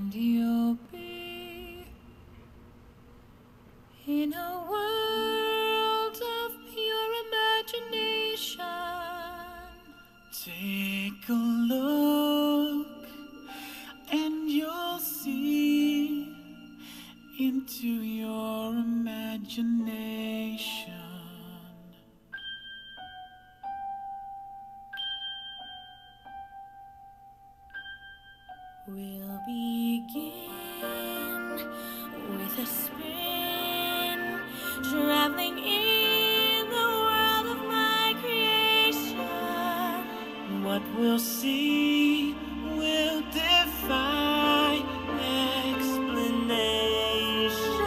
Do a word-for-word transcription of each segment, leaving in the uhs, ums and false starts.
and you'll be in a world of pure imagination. Take a look and you'll see into your imagination. We'll begin with a spin, traveling in the world of my creation. What we'll see will defy explanation.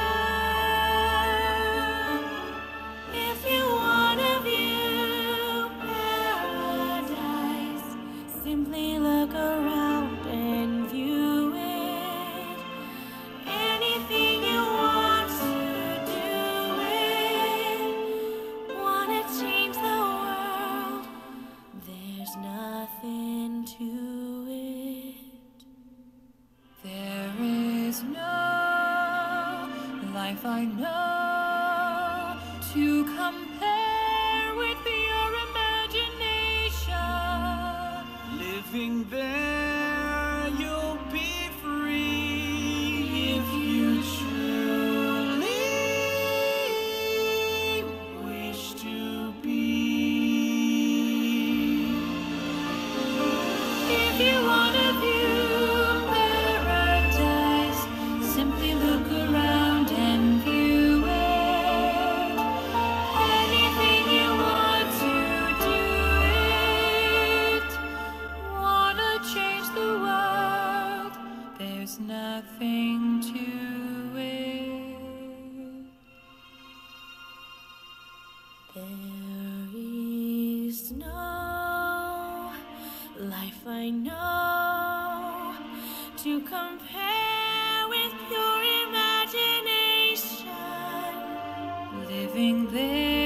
If you want to view paradise, simply look around and view it. Anything you want to do it. Want to change the world, there's nothing to it. There is no life I know to compare with your imagination. Living there, you'll be free if you truly wish to be. If you want to view paradise, simply look around and view it. Anything you want to do it. Wanna change the world, there's nothing to it. There is no life I know to compare with your imagination. Living there